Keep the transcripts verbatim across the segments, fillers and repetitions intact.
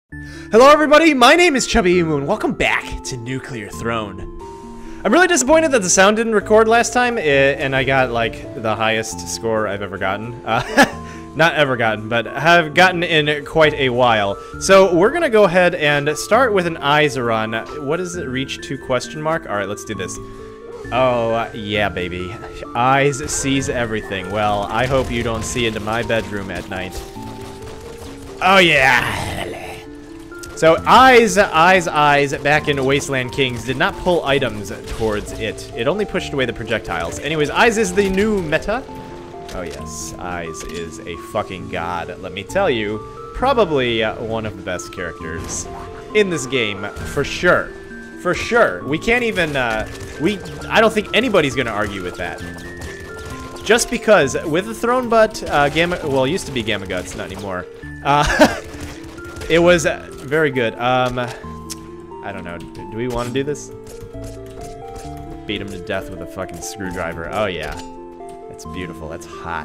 Hello everybody, my name is Chubby Emu and welcome back to Nuclear Throne. I'm really disappointed that the sound didn't record last time and I got like the highest score I've ever gotten. Uh, not ever gotten, but have gotten in quite a while. So we're gonna go ahead and start with an eyes run. What is it, reach to question mark? Alright, let's do this. Oh, yeah baby. Eyes sees everything. Well, I hope you don't see into my bedroom at night. Oh yeah! So, eyes, eyes, eyes, back in Wasteland Kings, did not pull items towards it. It only pushed away the projectiles. Anyways, eyes is the new meta. Oh yes, eyes is a fucking god, let me tell you. Probably uh, one of the best characters in this game, for sure. For sure. We can't even, uh, we, I don't think anybody's gonna argue with that. Just because, with the Throne Butt, uh, Gamma, well, it used to be Gamma Guts, not anymore. Uh, it was very good. Um, I don't know. Do we want to do this? Beat him to death with a fucking screwdriver. Oh yeah, that's beautiful. That's hot.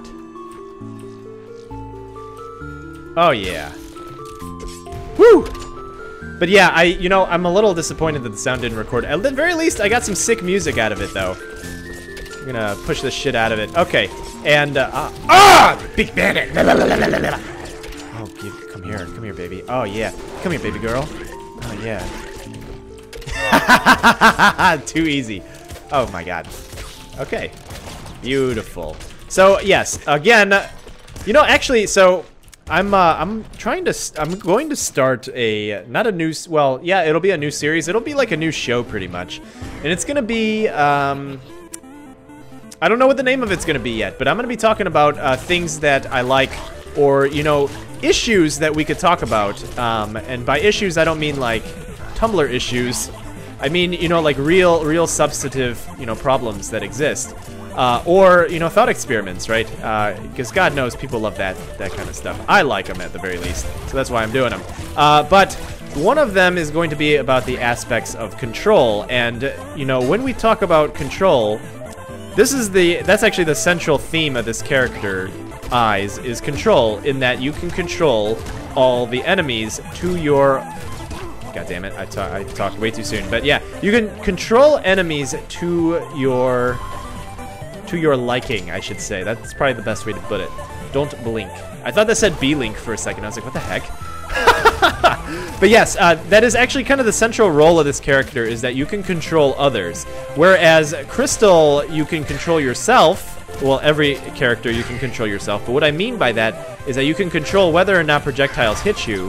Oh yeah. Woo! But yeah, I, you know, I'm a little disappointed that the sound didn't record. At the very least, I got some sick music out of it, though. I'm gonna push the shit out of it. Okay, and uh, uh, ah, big bandit. Oh, give, come here, come here, baby. Oh yeah, come here, baby girl. Oh yeah. Too easy. Oh my god. Okay. Beautiful. So yes, again, you know, actually, so I'm uh, I'm trying to I'm going to start a not a new well yeah it'll be a new series. It'll be like a new show pretty much, and it's gonna be um. I don't know what the name of it's gonna be yet, but I'm gonna be talking about uh, things that I like, or you know, issues that we could talk about. Um, and by issues, I don't mean like Tumblr issues. I mean, you know, like real, real substantive, you know, problems that exist, uh, or you know, thought experiments, right? Because uh, God knows people love that that kind of stuff. I like them at the very least, so that's why I'm doing them. Uh, but one of them is going to be about the aspects of control, and you know, when we talk about control. This is the, that's actually the central theme of this character, Eyes, is control, in that you can control all the enemies to your, god damn it, I, ta I talked way too soon, but yeah, you can control enemies to your, to your liking, I should say. That's probably the best way to put it. Don't blink. I thought that said B-Link for a second, I was like, what the heck? But yes, uh, that is actually kind of the central role of this character, is that you can control others. Whereas Crystal, you can control yourself. Well, every character you can control yourself. But what I mean by that is that you can control whether or not projectiles hit you.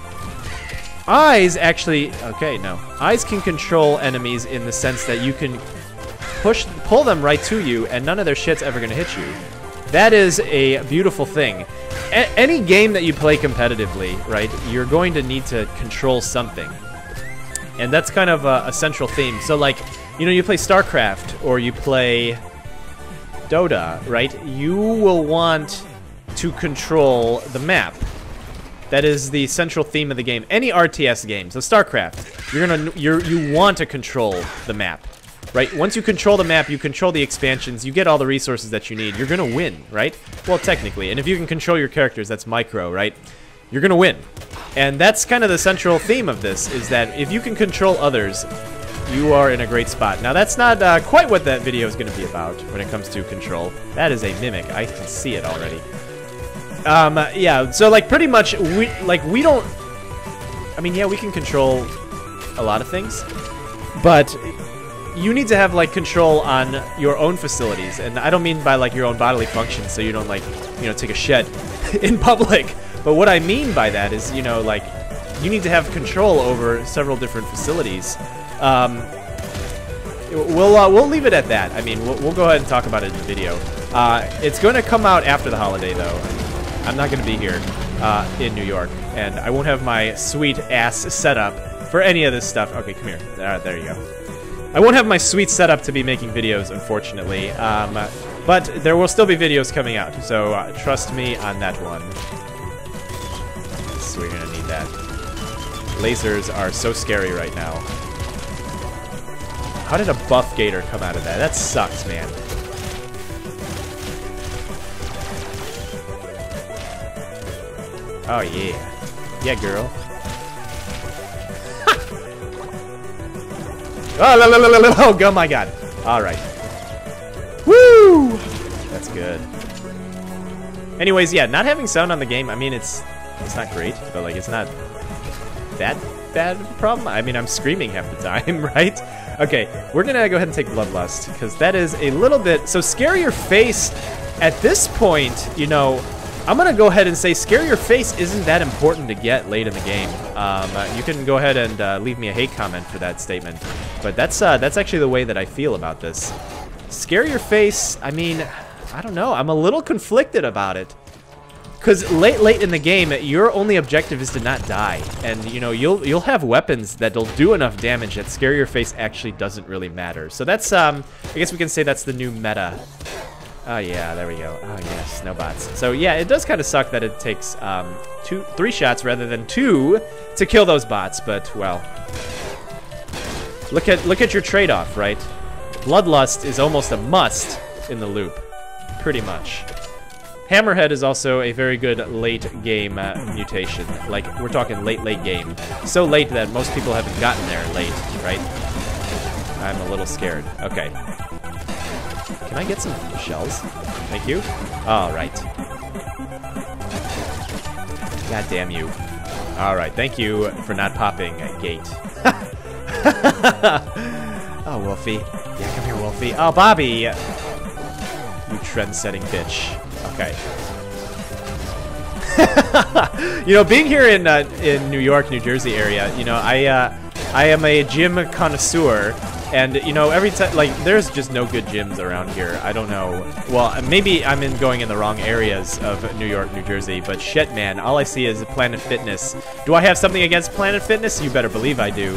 Eyes actually, okay, no. Eyes can control enemies in the sense that you can push, pull them right to you, and none of their shit's ever gonna hit you. That is a beautiful thing. A any game that you play competitively, right, you're going to need to control something. And that's kind of a, a central theme. So like, you know, you play StarCraft or you play Dota, right? You will want to control the map. That is the central theme of the game. Any R T S game, so StarCraft, you're gonna, you're, you want to control the map. Right? Once you control the map, you control the expansions, you get all the resources that you need, you're gonna win, right? Well, technically. And if you can control your characters, that's micro, right? You're gonna win. And that's kind of the central theme of this, is that if you can control others, you are in a great spot. Now, that's not uh, quite what that video is gonna be about when it comes to control. That is a mimic. I can see it already. Um, uh, yeah, so like pretty much, we, like we don't, I mean, yeah, we can control a lot of things, but you need to have like control on your own facilities, and I don't mean by like your own bodily functions, so you don't like, you know, take a shed in public. But what I mean by that is, you know, like you need to have control over several different facilities. Um, we'll uh, we'll leave it at that. I mean, we'll, we'll go ahead and talk about it in the video. Uh, it's going to come out after the holiday, though. I'm not going to be here uh, in New York, and I won't have my sweet ass setup for any of this stuff. Okay, come here. Uh, there you go. I won't have my sweet setup to be making videos, unfortunately, um, but there will still be videos coming out, so uh, trust me on that one. So we're gonna need that. Lasers are so scary right now. How did a buff gator come out of that? That sucks, man. Oh yeah. Yeah, girl. Oh, la, la, la, la, la. Oh, oh my god. All right. Woo! That's good. Anyways, yeah, not having sound on the game, I mean, it's it's not great, but like it's not that bad of a problem. I mean, I'm screaming half the time, right? Okay, we're gonna go ahead and take Bloodlust, because that is a little bit... So Scare Your Face, at this point, you know, I'm gonna go ahead and say Scare Your Face isn't that important to get late in the game. Um, uh, you can go ahead and uh, leave me a hate comment for that statement, but that's uh, that's actually the way that I feel about this. Scare Your Face, I mean, I don't know, I'm a little conflicted about it. Because late, late in the game, your only objective is to not die, and you know you'll you'll have weapons that'll do enough damage that Scare Your Face actually doesn't really matter. So that's um, I guess we can say that's the new meta. Oh yeah, there we go. Oh yes, no bots. So yeah, it does kind of suck that it takes um, two, three shots rather than two to kill those bots. But well, look at look at your trade-off, right? Bloodlust is almost a must in the loop, pretty much. Hammerhead is also a very good late game uh, mutation. Like, we're talking late, late game. So late that most people haven't gotten there late, right? I'm a little scared. Okay. Can I get some shells? Thank you. All right. God damn you. All right, thank you for not popping a gate. Oh, Wolfie. Yeah, come here, Wolfie. Oh, Bobby. You trend-setting bitch. Okay. You know, being here in uh, in New York, New Jersey area, you know, I uh, I am a gym connoisseur, and you know, every time, like, there's just no good gyms around here. I don't know. Well, maybe I'm in going in the wrong areas of New York, New Jersey, but shit, man, all I see is Planet Fitness. Do I have something against Planet Fitness? You better believe I do.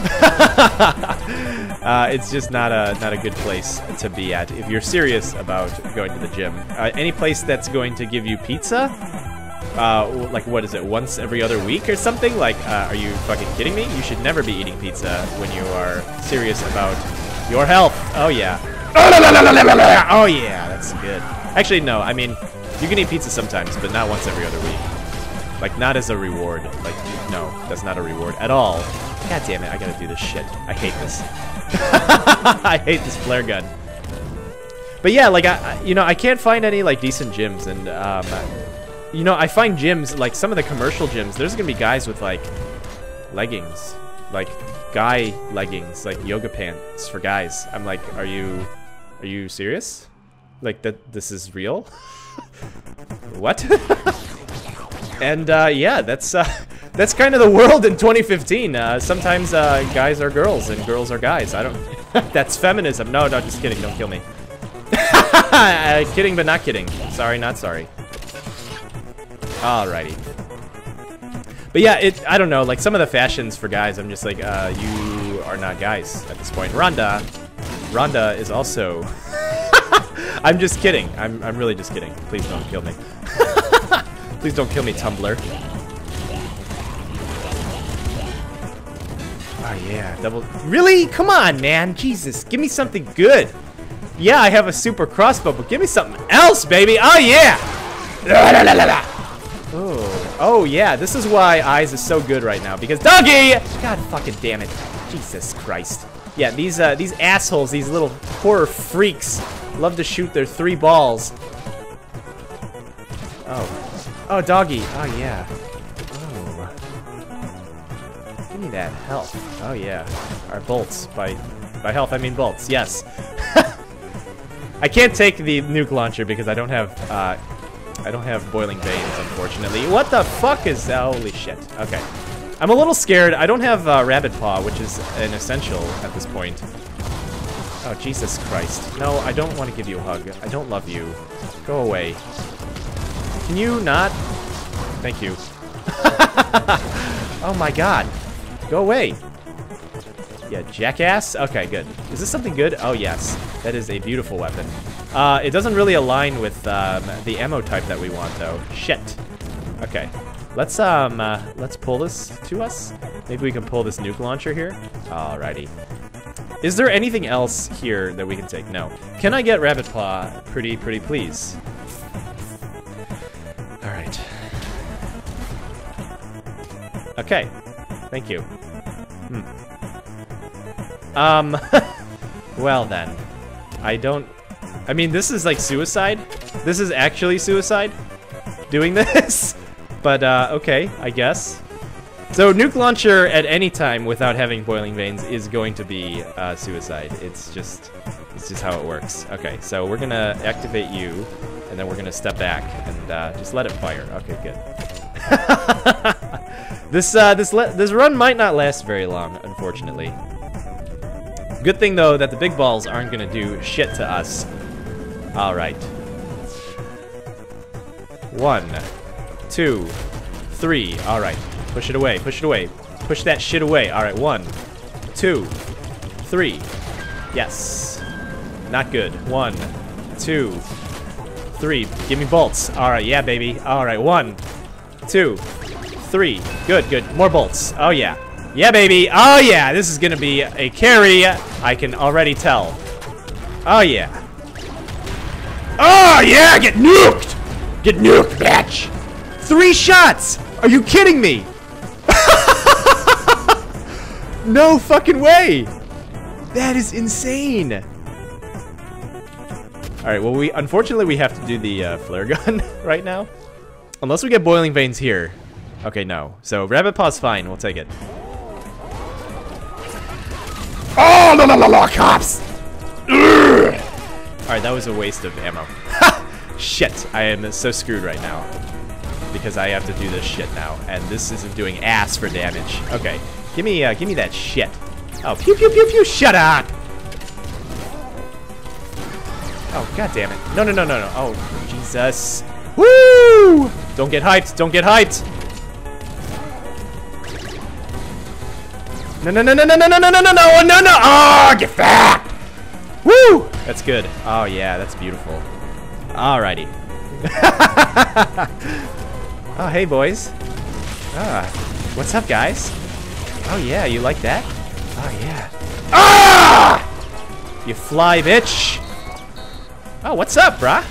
Uh, it's just not a not a good place to be at if you're serious about going to the gym. Uh, any place that's going to give you pizza, uh, like what is it, once every other week or something? Like, uh, are you fucking kidding me? You should never be eating pizza when you are serious about your health. Oh yeah. Oh yeah, that's good. Actually, no. I mean, you can eat pizza sometimes, but not once every other week. Like, not as a reward. Like, no, that's not a reward at all. God damn it, I gotta do this shit. I hate this. I hate this flare gun. But yeah, like, I, you know, I can't find any, like, decent gyms, and, um, you know, I find gyms, like, some of the commercial gyms, there's gonna be guys with, like, leggings. Like, guy leggings, like, yoga pants for guys. I'm like, are you, are you serious? Like, that, this is real? What? And, uh, yeah, that's, uh... That's kind of the world in twenty fifteen. Uh, sometimes uh, guys are girls and girls are guys. I don't... That's feminism. No, no, just kidding. Don't kill me. uh, kidding, but not kidding. Sorry, not sorry. Alrighty. But yeah, it. I don't know. Like, some of the fashions for guys, I'm just like, uh, you are not guys at this point. Rhonda. Rhonda is also... I'm just kidding. I'm, I'm really just kidding. Please don't kill me. Please don't kill me, Tumblr. Oh yeah, double. Really? Come on, man. Jesus, give me something good. Yeah, I have a super crossbow, but give me something else, baby. Oh yeah. Oh, oh yeah. This is why Eyes is so good right now, because doggy. God fucking damn it. Jesus Christ. Yeah, these uh, these assholes, these little horror freaks, love to shoot their three balls. Oh, oh, doggy. Oh yeah. Give me that health. Oh yeah. Our bolts. By by health I mean bolts. Yes. I can't take the nuke launcher because I don't have uh I don't have boiling veins, unfortunately. What the fuck is uh, holy shit. Okay. I'm a little scared. I don't have uh, Rabbit Paw, which is an essential at this point. Oh Jesus Christ. No, I don't want to give you a hug. I don't love you. Go away. Can you not? Thank you. Oh my god. Go away. Yeah, jackass. Okay, good. Is this something good? Oh, yes. That is a beautiful weapon. Uh, it doesn't really align with um, the ammo type that we want, though. Shit. Okay. Let's um, uh, let's pull this to us. Maybe we can pull this nuke launcher here. Alrighty. Is there anything else here that we can take? No. Can I get Rabbit Paw? Pretty, pretty please. All right. Okay. Thank you. Hmm. Um, well then. I don't... I mean, this is like suicide. This is actually suicide. Doing this. But, uh, okay, I guess. So, nuke launcher at any time without having boiling veins is going to be uh, suicide. It's just... It's just how it works. Okay, so we're gonna activate you, and then we're gonna step back and uh, just let it fire. Okay, good. this uh, this le this run might not last very long, unfortunately. Good thing though that the big balls aren't gonna do shit to us. All right. One, two, three. All right. Push it away. Push it away. Push that shit away. All right. One, two, three. Yes. Not good. One, two, three. Give me bolts. All right, yeah, baby. All right, one, two, three. Good, good. More bolts. Oh, yeah. Yeah, baby. Oh, yeah. This is going to be a carry. I can already tell. Oh, yeah. Oh, yeah. Get nuked. Get nuked, bitch. Three shots. Are you kidding me? No fucking way. That is insane. Alright, well, we unfortunately we have to do the uh, flare gun right now. Unless we get boiling veins here. Okay, no. So, rabbit paw's fine. We'll take it. Oh, no, no, no, no, cops! Alright, that was a waste of ammo. Shit, I am so screwed right now. Because I have to do this shit now. And this isn't doing ass for damage. Okay, give me, uh, give me that shit. Oh, pew, pew, pew, pew, shut up! Oh, god damn it. No, no, no, no, no. Oh, Jesus. Woo! Don't get hyped. Don't get hyped. No, no, no, no, no, no, no, no, no, no, no, no, no. Oh, get back. Woo! That's good. Oh, yeah, that's beautiful. Alrighty. Oh, hey, boys. Ah, what's up, guys? Oh, yeah, you like that? Oh, yeah. Ah! You fly, bitch. Oh, what's up, brah?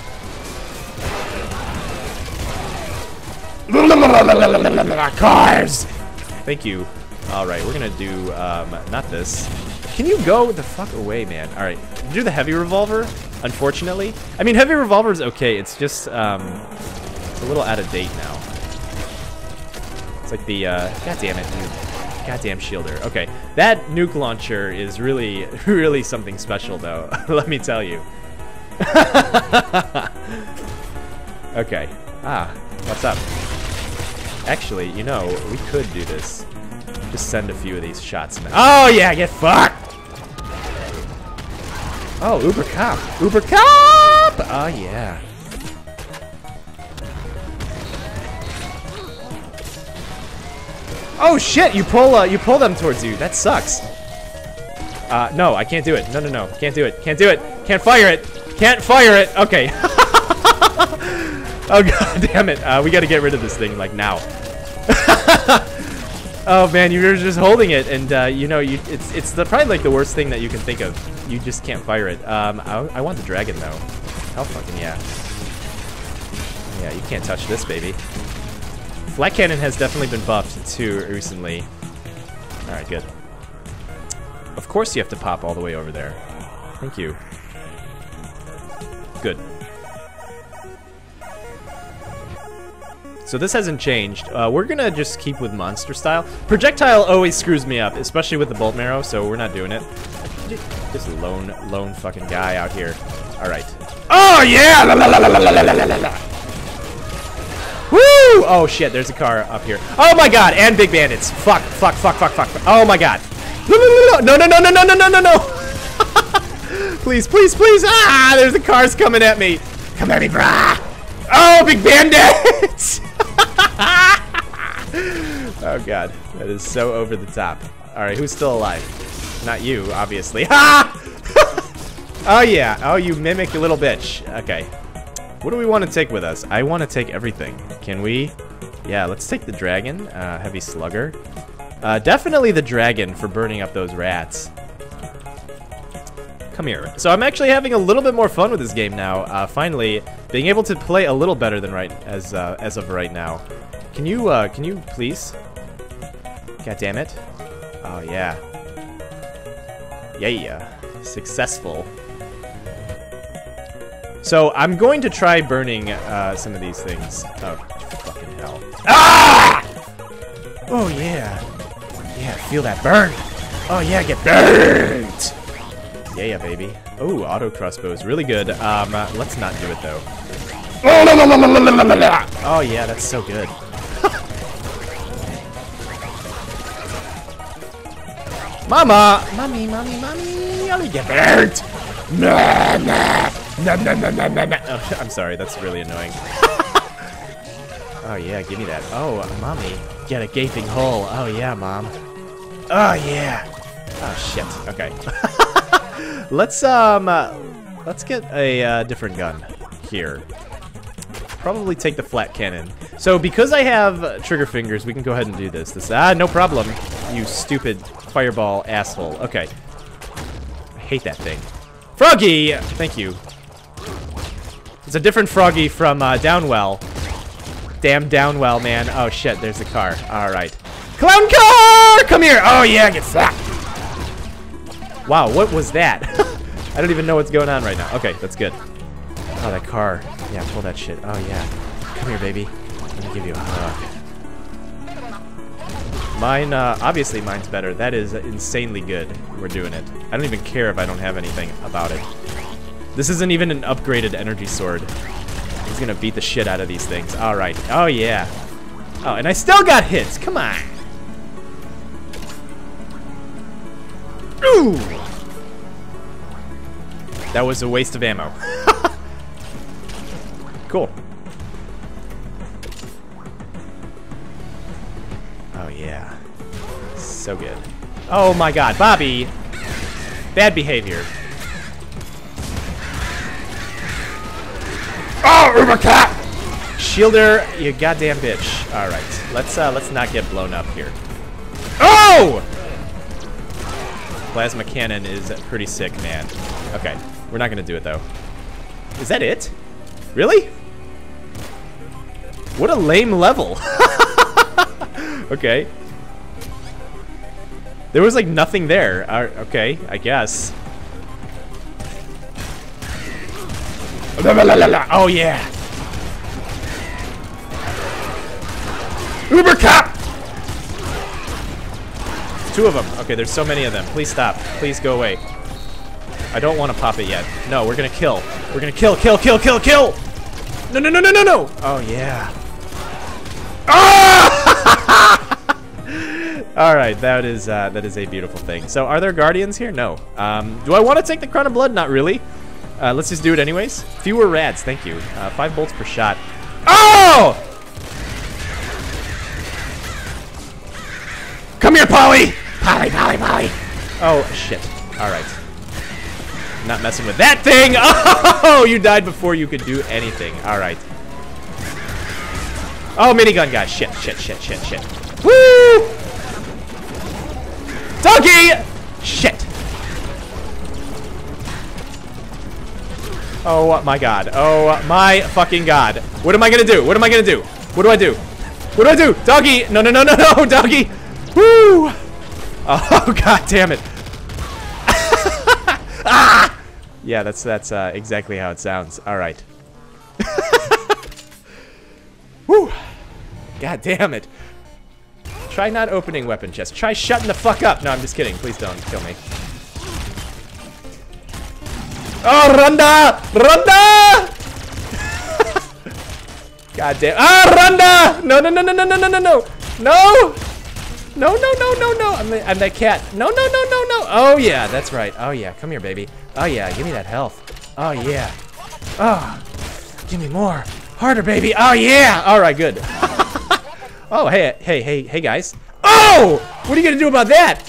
Cars! Thank you. Alright, we're gonna do, um, not this. Can you go the fuck away, man? Alright, do the heavy revolver, unfortunately. I mean, heavy revolver is okay, it's just, um, it's a little out of date now. It's like the, uh, god damn it, dude. Goddamn shielder. Okay, that nuke launcher is really, really something special, though. Let me tell you. Okay. Ah, what's up? Actually, you know, we could do this. Just send a few of these shots. Oh, yeah, get fucked! Oh, Uber Cop. Uber Cop! Oh, yeah. Oh, shit! You pull, uh, you pull them towards you. That sucks. Uh, no, I can't do it. No, no, no. Can't do it. Can't do it. Can't fire it. Can't fire it. Okay. Oh, god damn it. Uh, we gotta get rid of this thing, like, now. Oh, man, you were just holding it, and, uh, you know, you it's it's the, probably, like, the worst thing that you can think of. You just can't fire it. Um, I, I want the dragon, though. Hell fucking yeah. Yeah, you can't touch this, baby. Flat cannon has definitely been buffed, too, recently. Alright, good. Of course you have to pop all the way over there. Thank you. Good. So this hasn't changed. Uh, we're gonna just keep with monster style. Projectile always screws me up, especially with the bolt marrow, so we're not doing it. This lone, lone fucking guy out here. Alright. Oh yeah! La, la, la, la, la, la, la, la, la. Woo! Oh shit, there's a car up here. Oh my god, and big bandits. Fuck, fuck, fuck, fuck, fuck. Oh my god. No, no, no, no, no, no, no, no, no, no. Please, please, please. Ah, there's the cars coming at me. Come at me, brah. Oh, big bandits. Oh god, that is so over the top. All right, who's still alive? Not you, obviously. Ha! Oh yeah. Oh, you mimic little bitch. Okay. What do we want to take with us? I want to take everything. Can we? Yeah, let's take the dragon. Uh, heavy slugger. Uh, definitely the dragon for burning up those rats. Come here. So I'm actually having a little bit more fun with this game now. Uh, finally, being able to play a little better than right as uh, as of right now. Can you uh, can you please? God damn it! Oh yeah. Yeah, successful. So I'm going to try burning uh, some of these things. Oh, fucking hell. Ah! Oh, yeah. Yeah, feel that burn. Oh, yeah, get burnt. Yeah, yeah, baby. Oh, auto crossbow is really good. Um, uh, let's not do it, though. Oh, yeah, that's so good. Mama! Mommy, mommy, mommy! I'll get burnt! Nah, nah. Nah, nah, nah, nah, nah, nah. Oh, I'm sorry, that's really annoying. Oh, yeah, give me that. Oh, mommy, get a gaping hole. Oh, yeah, mom. Oh, yeah. Oh, shit. Okay. let's, um, uh, let's get a uh, different gun here. Probably take the flat cannon. So, because I have uh, trigger fingers, we can go ahead and do this. This, ah, no problem, you stupid fireball asshole. Okay. I hate that thing. Froggy! Thank you. It's a different Froggy from uh, Downwell. Damn Downwell, man. Oh, shit, there's the car. All right. Clown car! Come here! Oh, yeah, get sacked. Wow, what was that? I don't even know what's going on right now. Okay, that's good. Oh, that car. Yeah, pull that shit. Oh, yeah. Come here, baby. Let me give you a hug. Mine, uh, obviously mine's better. That is insanely good. We're doing it. I don't even care if I don't have anything about it. This isn't even an upgraded energy sword. He's gonna beat the shit out of these things. All right. Oh, yeah. Oh, and I still got hits. Come on. Ooh. That was a waste of ammo. Cool. Oh, yeah. So good. Oh, my God. Bobby. Bad behavior. Oh, Ubercat! Shielder, you goddamn bitch. All right. Let's, uh, let's not get blown up here. Oh! Plasma cannon is pretty sick, man. Okay. We're not gonna do it, though. Is that it? Really? What a lame level. Okay. There was like nothing there. Uh, okay, I guess. Oh yeah. Uber cop. Two of them. Okay, there's so many of them. Please stop. Please go away. I don't want to pop it yet. No, we're gonna kill. We're gonna kill, kill, kill, kill, kill. No, no, no, no, no, no. Oh yeah. All right, that is uh, that is a beautiful thing. So, are there guardians here? No. Um, do I want to take the crown of blood? Not really. Uh, let's just do it anyways. Fewer rats, thank you. Uh, five bolts per shot. Oh! Come here, Polly! Polly, Polly, Polly! Oh shit! All right. Not messing with that thing. Oh, you died before you could do anything. All right. Oh, minigun guy. Shit, shit, shit, shit, shit. Woo! Donkey! Shit. Oh my god. Oh my fucking god. What am I gonna do? What am I gonna do? What do I do? What do I do? Doggy! No, no, no, no, no, doggy! Woo! Oh, god damn it. Ah! Yeah, that's that's uh, exactly how it sounds. All right. Woo! God damn it. Try not opening weapon chests. Try shutting the fuck up. No, I'm just kidding. Please don't kill me. Oh, Runda! Runda! God damn. Ah, Runda! No, no, no, no, no, no, no, no, no. No! No, no, no, no, no. I'm, the, I'm that cat. No, no, no, no, no. Oh, yeah, that's right. Oh, yeah. Come here, baby. Oh, yeah. Give me that health. Oh, yeah. Oh, give me more. Harder, baby. Oh, yeah. All right, good. Oh, hey, hey, hey, hey, guys. Oh! What are you going to do about that?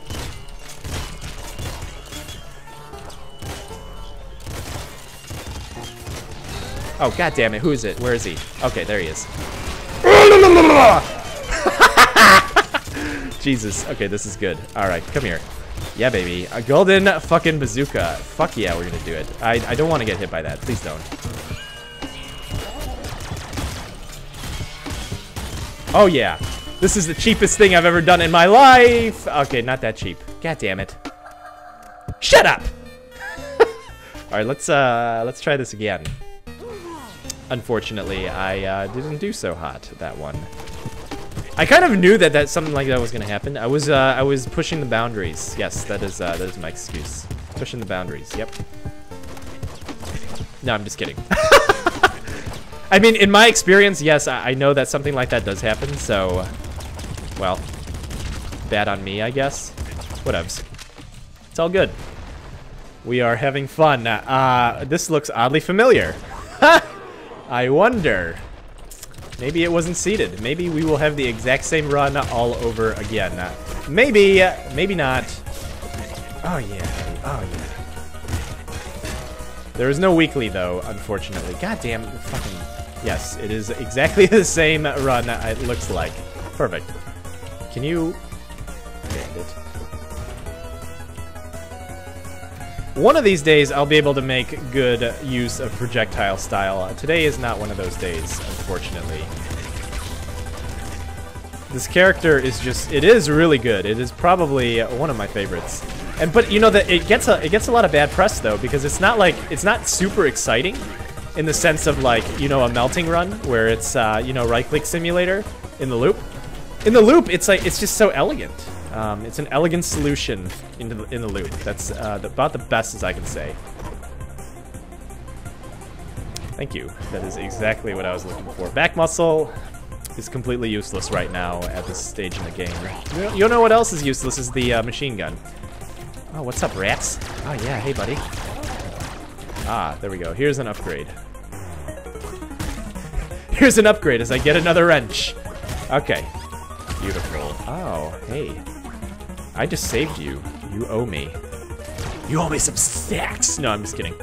Oh, god damn it. Who is it? Where is he? Okay, there he is. Jesus. Okay, this is good. All right, come here. Yeah, baby. A golden fucking bazooka. Fuck yeah, we're gonna do it. I, I don't want to get hit by that. Please don't. Oh, yeah. This is the cheapest thing I've ever done in my life. Okay, not that cheap. God damn it. Shut up! Alright, let's, uh, let's try this again. Unfortunately, I uh, didn't do so hot, that one. I kind of knew that, that something like that was going to happen. I was, uh, I was pushing the boundaries. Yes, that is, uh, that is my excuse. Pushing the boundaries, yep. No, I'm just kidding. I mean, in my experience, yes, I, I know that something like that does happen, so... Well, bad on me, I guess. Whatevs. It's all good. We are having fun. Uh, this looks oddly familiar. I wonder. Maybe it wasn't seeded. Maybe we will have the exact same run all over again. Uh, maybe, maybe not. Oh yeah, oh yeah. There is no weekly though, unfortunately. God damn, fucking, yes, it is exactly the same run, it looks like. Perfect. Can you, bandit. One of these days, I'll be able to make good use of projectile style. Uh, today is not one of those days, unfortunately. This character is just, it is really good. It is probably one of my favorites. And but you know that it gets a it gets a lot of bad press though, because it's not like it's not super exciting in the sense of like, you know, a melting run where it's uh, you know, right-click simulator in the loop. In the loop, it's like it's just so elegant. Um, it's an elegant solution into the, in the loop. That's uh, the, about the best as I can say. Thank you. That is exactly what I was looking for. Back muscle is completely useless right now at this stage in the game. You know, you know what else is useless is the uh, machine gun. Oh, what's up, rats? Oh yeah, hey buddy. Ah, there we go. Here's an upgrade. Here's an upgrade as I get another wrench. Okay. Beautiful. Oh, hey. I just saved you. You owe me. You owe me some stacks. No, I'm just kidding.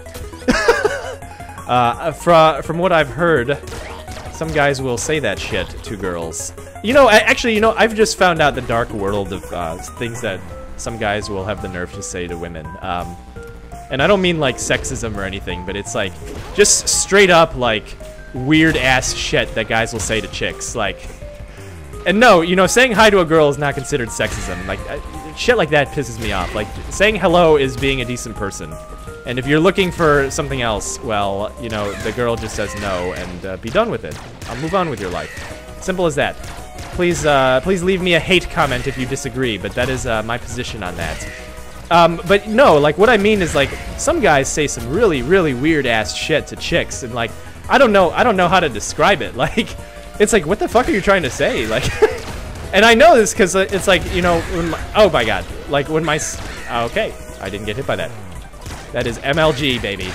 uh, from, from what I've heard, some guys will say that shit to girls. You know, I, actually, you know, I've just found out the dark world of uh, things that some guys will have the nerve to say to women. Um, and I don't mean like sexism or anything, but it's like just straight up like weird ass shit that guys will say to chicks. Like, and no, you know, saying hi to a girl is not considered sexism. Like, I, shit like that pisses me off. Like, saying hello is being a decent person. And if you're looking for something else, well, you know, the girl just says no and uh, be done with it. I'll move on with your life. Simple as that. Please, uh, please leave me a hate comment if you disagree, but that is uh, my position on that. Um, but no, like, what I mean is, like, some guys say some really, really weird-ass shit to chicks, and, like, I don't know, I don't know how to describe it. Like, it's like, what the fuck are you trying to say? Like, and I know this because it's like, you know, when my, oh my god, like, when my, okay, I didn't get hit by that. That is M L G, baby.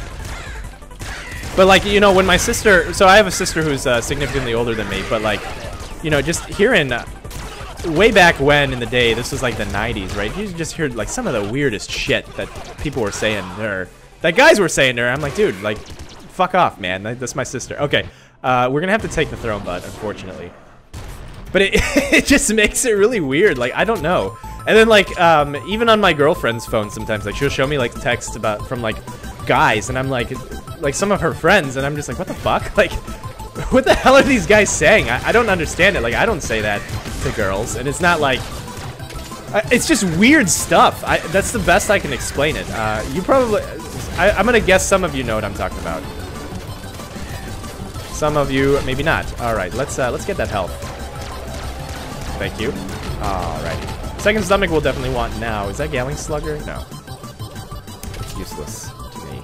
But, like, you know, when my sister, so I have a sister who's uh, significantly older than me, but, like, you know, just hearing, uh, way back when in the day, this was like the nineties, right? You just heard like some of the weirdest shit that people were saying to her, that guys were saying to her. I'm like, dude, like, fuck off, man. That's my sister. Okay, uh, we're gonna have to take the throne butt, unfortunately. But it, it just makes it really weird. Like, I don't know. And then like, um, even on my girlfriend's phone sometimes, like she'll show me like texts about from like guys, and I'm like, like some of her friends, and I'm just like, what the fuck? Like, what the hell are these guys saying? I, I don't understand it. Like, I don't say that to girls, and it's not like, uh, it's just weird stuff. I, that's the best I can explain it. Uh, you probably, I, I'm gonna guess some of you know what I'm talking about. Some of you, maybe not. All right, let's uh, let's get that health. Thank you. Alrighty. Second stomach we'll definitely want now. Is that Galley Slugger? No. It's useless to me.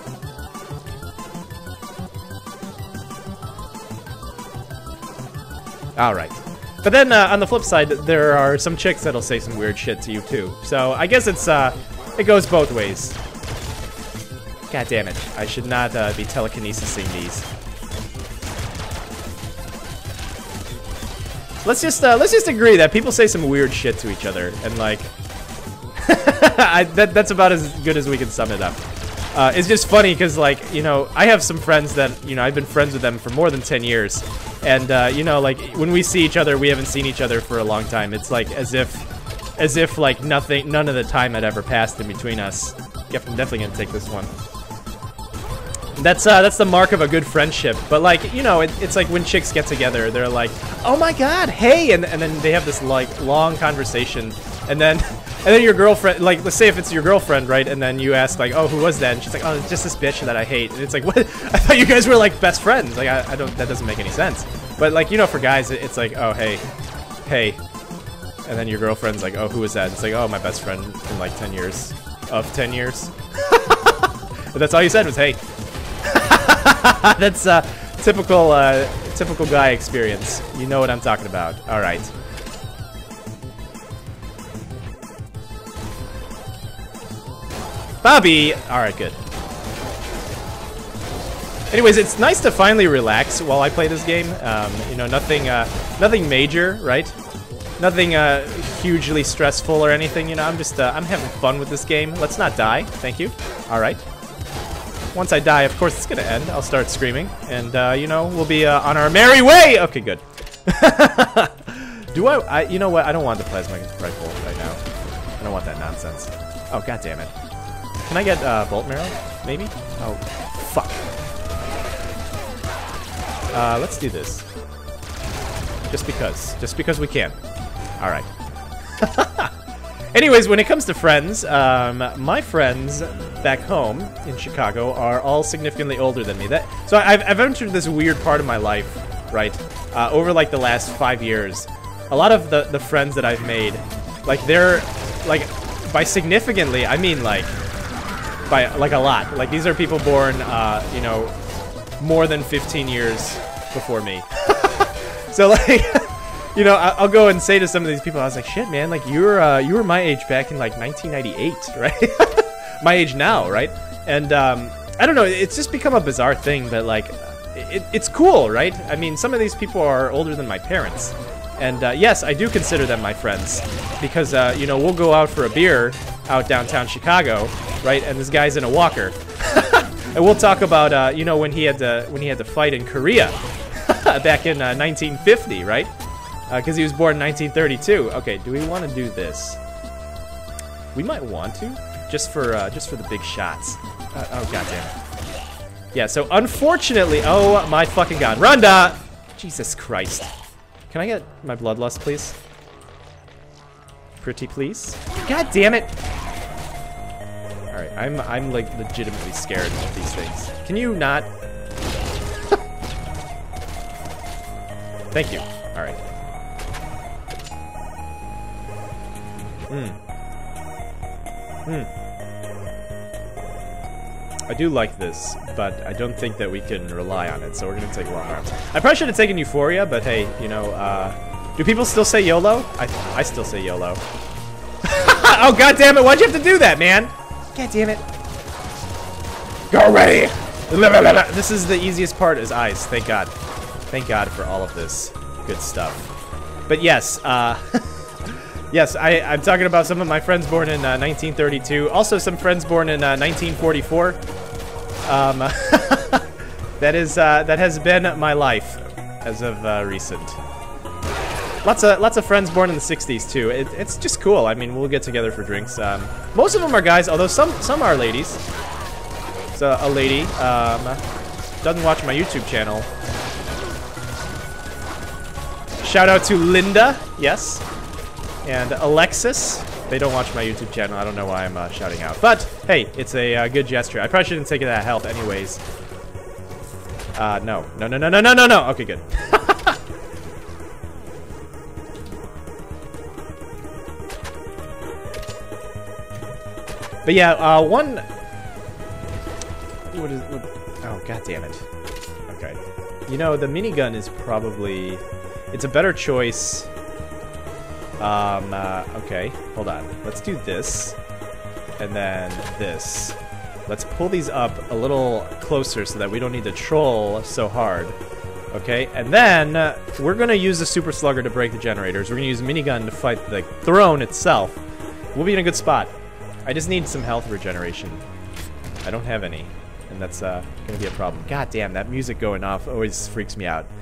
Alright. But then, uh, on the flip side, there are some chicks that'll say some weird shit to you, too. So, I guess it's, uh, it goes both ways. God damn it. I should not, uh, be telekinesising these. Let's just, uh, let's just agree that people say some weird shit to each other, and, like... I, that, that's about as good as we can sum it up. Uh, it's just funny, because, like, you know, I have some friends that, you know, I've been friends with them for more than ten years. And, uh, you know, like, when we see each other, we haven't seen each other for a long time. It's like as if, as if, like, nothing, none of the time had ever passed in between us. Yep, I'm definitely gonna take this one. That's, uh, that's the mark of a good friendship. But, like, you know, it, it's like when chicks get together, they're like, oh my god, hey! And, and then they have this, like, long conversation. and then and then your girlfriend, like, let's say if it's your girlfriend, right, and then you ask like, oh, who was that? And she's like, oh, it's just this bitch that I hate. And it's like, what? I thought you guys were like best friends. Like, I, I don't. That doesn't make any sense. But like, you know, for guys, it's like, oh, hey, hey, and then your girlfriend's like, oh, who was that? It's like, oh, my best friend in like ten years of ten years. But that's all you said was, hey. That's uh, typical, uh, typical guy experience. You know what I'm talking about. All right. Bobby! Alright, good. Anyways, it's nice to finally relax while I play this game. Um, you know, nothing, uh, nothing major, right? Nothing, uh, hugely stressful or anything, you know, I'm just, uh, I'm having fun with this game. Let's not die. Thank you. Alright. Once I die, of course it's gonna end. I'll start screaming. And, uh, you know, we'll be, uh, on our merry way! Okay, good. Do I, I, you know what? I don't want the plasma rifle right now. I don't want that nonsense. Oh, god damn it. Can I get uh, bolt marrow? Maybe? Oh, fuck. Uh, let's do this. Just because. Just because we can. Alright. Anyways, when it comes to friends, um, my friends back home in Chicago are all significantly older than me. That So I've, I've entered this weird part of my life, right? Uh, over like the last five years. A lot of the, the friends that I've made, like they're, like, by significantly, I mean like, by like a lot. Like these are people born, uh, you know, more than fifteen years before me. So like, you know, I'll go and say to some of these people, I was like, shit, man, like you were, uh, you were my age back in like nineteen ninety-eight, right? My age now, right? And um, I don't know, it's just become a bizarre thing that like, it, it's cool, right? I mean, some of these people are older than my parents. And uh, yes, I do consider them my friends because, uh, you know, we'll go out for a beer out downtown Chicago, right? And this guy's in a walker. And we'll talk about, uh, you know, when he had to, when he had to fight in Korea back in uh, nineteen fifty, right? Because uh, he was born in nineteen thirty-two. Okay, do we want to do this? We might want to, just for, uh, just for the big shots. Uh, oh, goddamn. Yeah, so unfortunately, oh my fucking god. Runda! Jesus Christ. Can I get my bloodlust, please? Pretty please? God damn it! Alright, I'm I'm like legitimately scared of these things. Can you not? Thank you. Alright. Hmm. Hmm. I do like this, but I don't think that we can rely on it, so we're gonna take long arms. I probably should have taken Euphoria, but hey, you know, uh... do people still say YOLO? I, I still say YOLO. Oh, god damn it, why'd you have to do that, man? God damn it. Go away! This is the easiest part, is eyes, thank god. Thank god for all of this good stuff. But yes, uh... yes, I, I'm talking about some of my friends born in uh, nineteen thirty-two. Also, some friends born in uh, nineteen forty-four. Um, that is uh, that has been my life as of uh, recent. Lots of lots of friends born in the sixties too. It, it's just cool. I mean, we'll get together for drinks. Um, most of them are guys, although some some are ladies. So a lady um, doesn't watch my YouTube channel. Shout out to Linda. Yes. And Alexis, they don't watch my YouTube channel. I don't know why I'm uh, shouting out. But, hey, it's a uh, good gesture. I probably shouldn't take that help anyways. Uh, no. No, no, no, no, no, no, no. Okay, good. But yeah, uh, one... What is... What... Oh, god damn it. Okay. You know, the minigun is probably... It's a better choice... Um, uh, okay, hold on. Let's do this, and then this. Let's pull these up a little closer so that we don't need to troll so hard. Okay, and then uh, we're gonna use the Super Slugger to break the generators. We're gonna use a minigun to fight the throne itself. We'll be in a good spot. I just need some health regeneration. I don't have any, and that's uh, gonna be a problem. God damn, that music going off always freaks me out.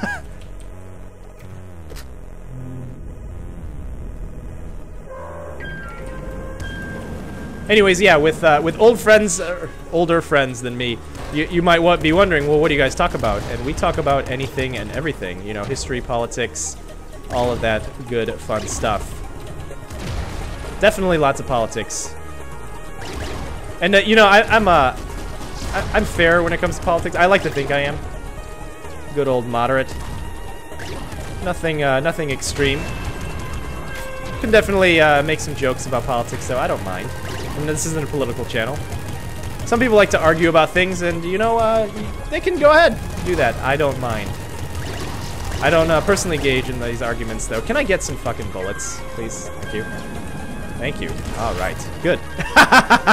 Anyways, yeah, with uh, with old friends, uh, older friends than me, you, you might wa be wondering, well, what do you guys talk about? And we talk about anything and everything, you know, history, politics, all of that good, fun stuff. Definitely lots of politics. And uh, you know, I, I'm uh, I, I'm fair when it comes to politics. I like to think I am. Good old moderate. Nothing, uh, nothing extreme. Can definitely uh, make some jokes about politics, though. I don't mind. I mean, this isn't a political channel. Some people like to argue about things, and you know, uh, they can go ahead do that. I don't mind. I don't uh, personally engage in these arguments, though. Can I get some fucking bullets, please? Thank you. Thank you. All right. Good. All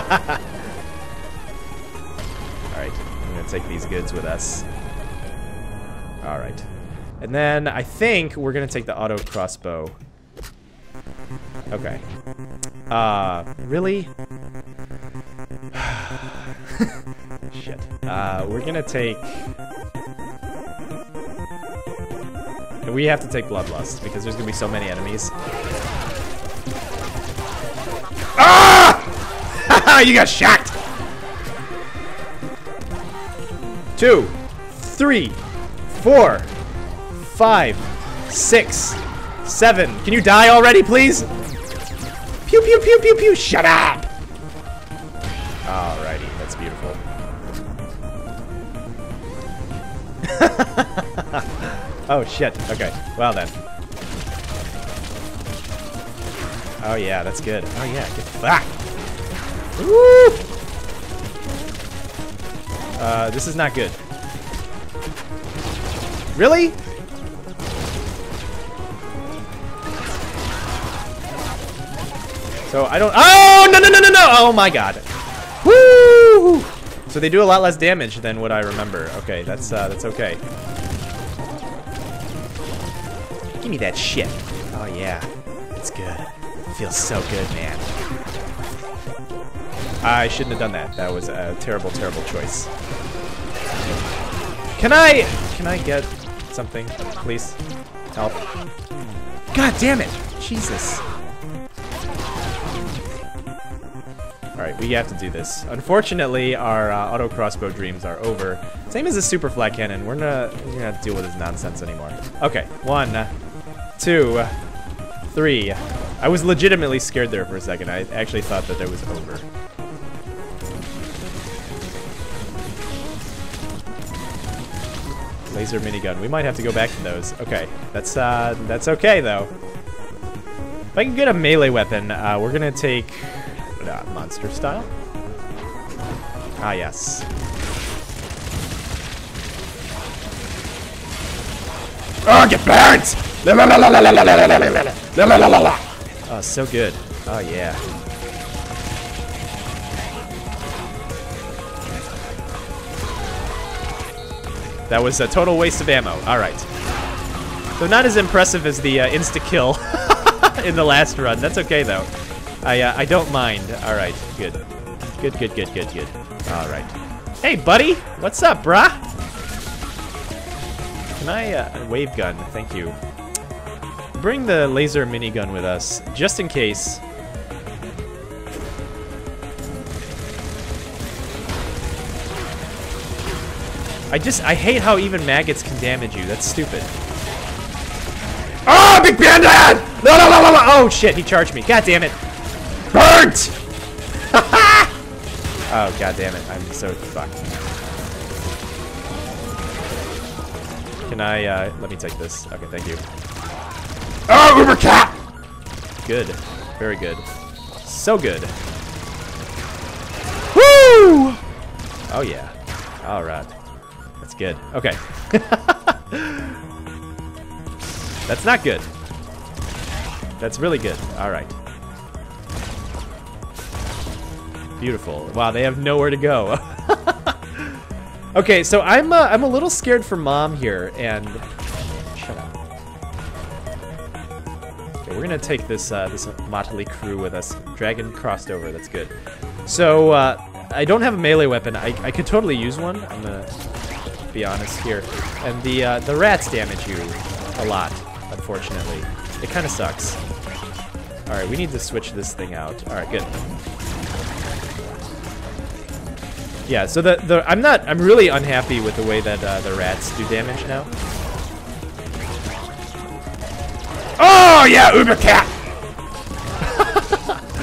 right. I'm gonna take these goods with us. All right. And then I think we're gonna take the auto crossbow. Okay. Uh, really? Shit. Uh, we're gonna take... We have to take Bloodlust, because there's gonna be so many enemies. Ah! You got shocked! Two, three, four, five, six, seven. Can you die already, please? Pew, pew, pew, pew, pew. Shut up! Alrighty, that's beautiful. Oh, shit. Okay. Well, then. Oh, yeah, that's good. Oh, yeah. Get back. Woo! Uh, this is not good. Really? So I don't. Oh no no no no no! Oh my god! Woo! So they do a lot less damage than what I remember. Okay, that's uh, that's okay. Give me that shit. Oh yeah, it's good. It feels so good, man. I shouldn't have done that. That was a terrible, terrible choice. Can I? Can I get something, please? Help! God damn it! Jesus. Alright, we have to do this. Unfortunately, our uh, auto crossbow dreams are over. Same as the super flat cannon. We're not we're gonna deal with this nonsense anymore. Okay, one, two, three. I was legitimately scared there for a second. I actually thought that it was over. Laser minigun. We might have to go back to those. Okay, that's uh, that's okay though. If I can get a melee weapon, uh, we're gonna take. Uh, monster style? Ah, yes. Oh, get burnt! Oh, so good. Oh, yeah. That was a total waste of ammo. Alright. So not as impressive as the uh, insta-kill in the last run. That's okay, though. I, uh, I don't mind. All right, good. Good, good, good, good, good. All right. Hey, buddy. What's up, brah? Can I, uh, wave gun, thank you. Bring the laser minigun with us, just in case. I just, I hate how even maggots can damage you. That's stupid. Oh, big bandit! No, no, no, no, no! Oh, shit, he charged me. God damn it. Burnt! Oh, god damn it. I'm so fucked. Can I, uh, let me take this. Okay, thank you. Oh, Uber Cat! Good. Very good. So good. Woo! Oh, yeah. Alright. That's good. Okay. That's not good. That's really good. Alright. Beautiful. Wow, they have nowhere to go. Okay, so I'm uh, I'm a little scared for Mom here, and shut up. Okay, we're gonna take this uh, this motley crew with us. Dragon crossed over. That's good. So uh, I don't have a melee weapon. I I could totally use one. I'm gonna be honest here. And the uh, the rats damage you a lot, unfortunately. It kind of sucks. All right, we need to switch this thing out. All right, good. Yeah, so the, the I'm not I'm really unhappy with the way that uh, the rats do damage now. Oh yeah, Uber Cat.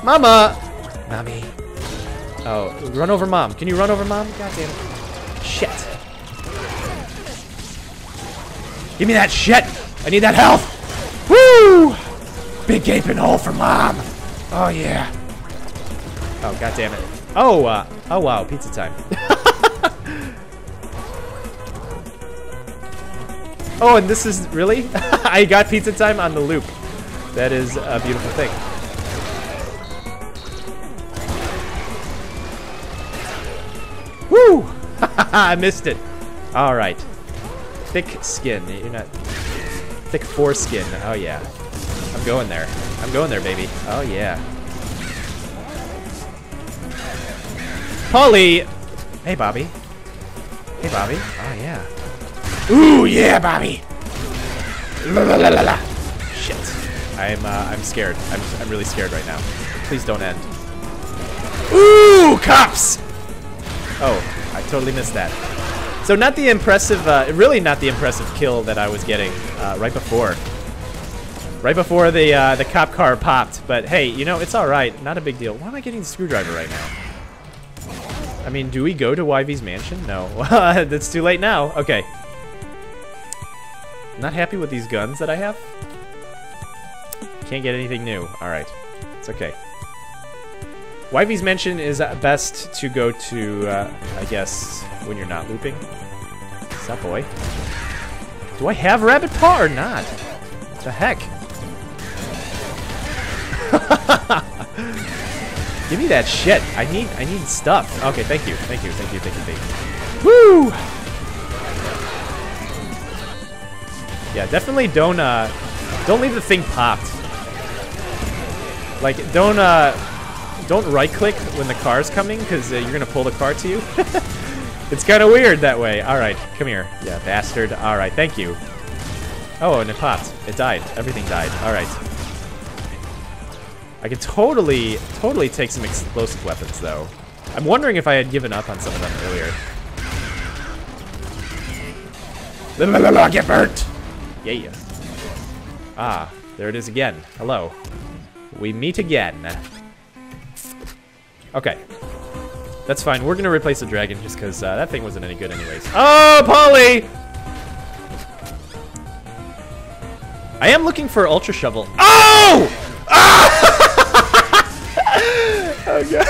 Mama! Mommy. Oh, run over mom. Can you run over mom? God damn it. Shit. Give me that shit! I need that health! Woo! Big gaping hole for mom! Oh yeah. Oh, god damn it. Oh, uh, oh wow, pizza time. Oh, and this is, really? I got pizza time on the loop. That is a beautiful thing. Woo! I missed it. All right. Thick skin. You're not... Thick foreskin. Oh, yeah. I'm going there. I'm going there, baby. Oh, yeah. Polly! Hey, Bobby. Hey, Bobby. Oh, yeah. Ooh, yeah, Bobby! La, la, la, la, la. Shit. I'm, uh, I'm scared. I'm, I'm really scared right now. Please don't end. Ooh, cops! Oh, I totally missed that. So not the impressive, uh, really not the impressive kill that I was getting uh, right before. Right before the uh, the cop car popped. But hey, you know, it's all right. Not a big deal. Why am I getting the screwdriver right now? I mean, do we go to Y V's mansion? No. That's too late now. Okay. Not happy with these guns that I have. Can't get anything new. All right. It's okay. Y V's mansion is best to go to, uh, I guess, when you're not looping. What's up, boy? Do I have rabbit paw or not? What the heck? Give me that shit. I need, I need stuff. Okay, thank you, thank you, thank you, thank you, thank you. Woo! Yeah, definitely don't, uh, don't leave the thing popped. Like, don't, uh, don't right-click when the car's coming, because uh, you're gonna pull the car to you. It's kind of weird that way. All right, come here. Yeah, bastard. All right, thank you. Oh, and it popped. It died. Everything died. All right. I could totally, totally take some explosive weapons, though. I'm wondering if I had given up on some of them earlier. La, la, la, get burnt! Yeah. Ah, there it is again. Hello. We meet again. Okay. That's fine. We're going to replace the dragon just because uh, that thing wasn't any good anyways. Oh, Polly! I am looking for Ultra Shovel. Oh! Ah! Oh, God.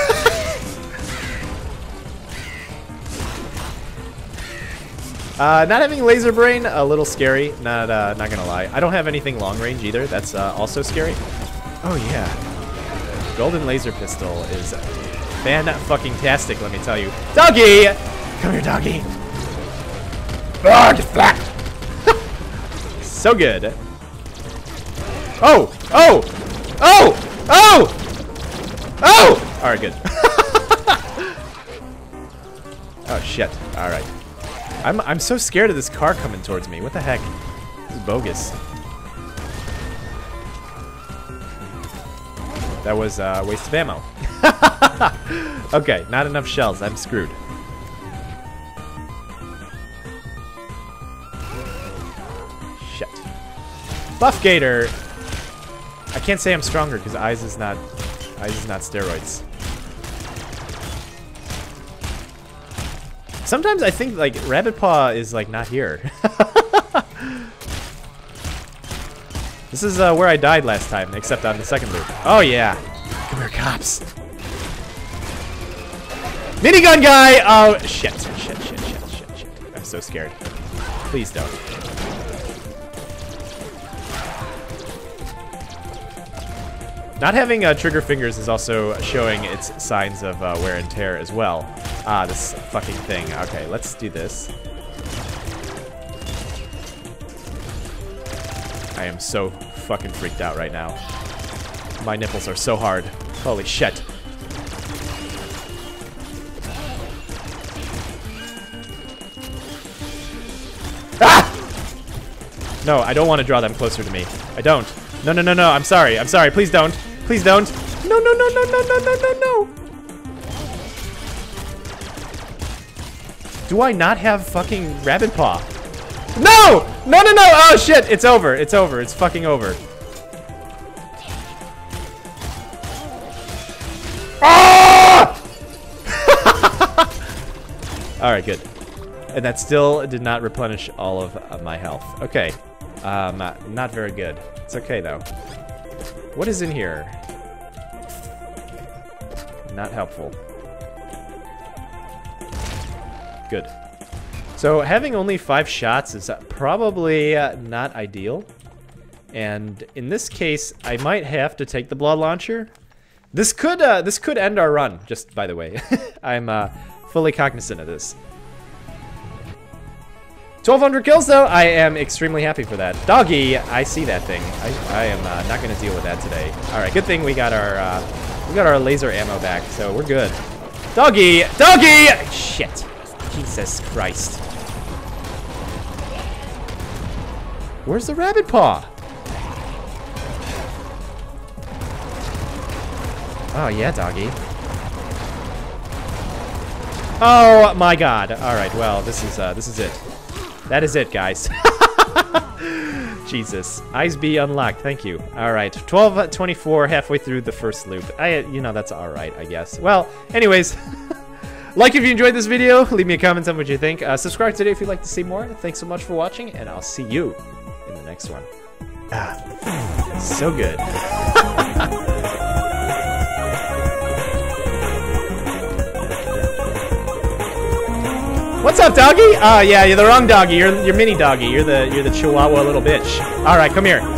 Uh, not having laser brain, a little scary. Not, uh, not gonna lie. I don't have anything long range either. That's uh, also scary. Oh yeah, golden laser pistol is fan-fucking-tastic. Let me tell you, doggy. Come here, doggy. Oh, get flat. So good. Oh, oh, oh, oh, oh. All right, good. Oh shit. All right. I'm, I'm so scared of this car coming towards me. What the heck? This is bogus. That was a uh, waste of ammo. Okay, not enough shells. I'm screwed. Shit. Buff Gator. I can't say I'm stronger because Eyes is not Eyes is not steroids. Sometimes I think like Rabbit Paw is like not here. This is uh, where I died last time, except on the second loop. Oh yeah, come here, cops. Minigun guy. Oh shit, shit, shit, shit, shit, shit. I'm so scared. Please don't. Not having uh, trigger fingers is also showing its signs of uh, wear and tear as well. Ah, this fucking thing. Okay, let's do this. I am so fucking freaked out right now. My nipples are so hard. Holy shit. Ah! No, I don't want to draw them closer to me. I don't. No, no, no, no. I'm sorry. I'm sorry. Please don't. Please don't. No, no, no, no, no, no, no, no, no. Do I not have fucking Rabbit Paw? No! No, no, no! Oh, shit! It's over. It's over. It's fucking over. Ah! All right, good. And that still did not replenish all of uh, my health. Okay, um, uh, not very good. It's okay though. What is in here? Not helpful. Good. So having only five shots is uh, probably uh, not ideal. And in this case, I might have to take the blood launcher. This could uh, this could end our run, just by the way. I'm uh, fully cognizant of this. twelve hundred kills though, I am extremely happy for that. Doggy, I see that thing. I, I am uh, not gonna deal with that today. All right, good thing we got our uh, we got our laser ammo back, so we're good. Doggy, doggy, shit, Jesus Christ. Where's the rabbit paw? Oh yeah, doggy. Oh my God! All right, well this is uh, this is it. That is it, guys. Jesus. Eyes B unlocked. Thank you. All right. twelve twenty-four, halfway through the first loop. I, you know, that's all right, I guess. Well, anyways, like if you enjoyed this video. Leave me a comment on what you think. Uh, subscribe today if you'd like to see more. Thanks so much for watching, and I'll see you in the next one. Ah, so good. What's up, doggy? Oh, yeah, you're the wrong doggy. You're you're mini doggy. You're the you're the Chihuahua little bitch. All right, come here.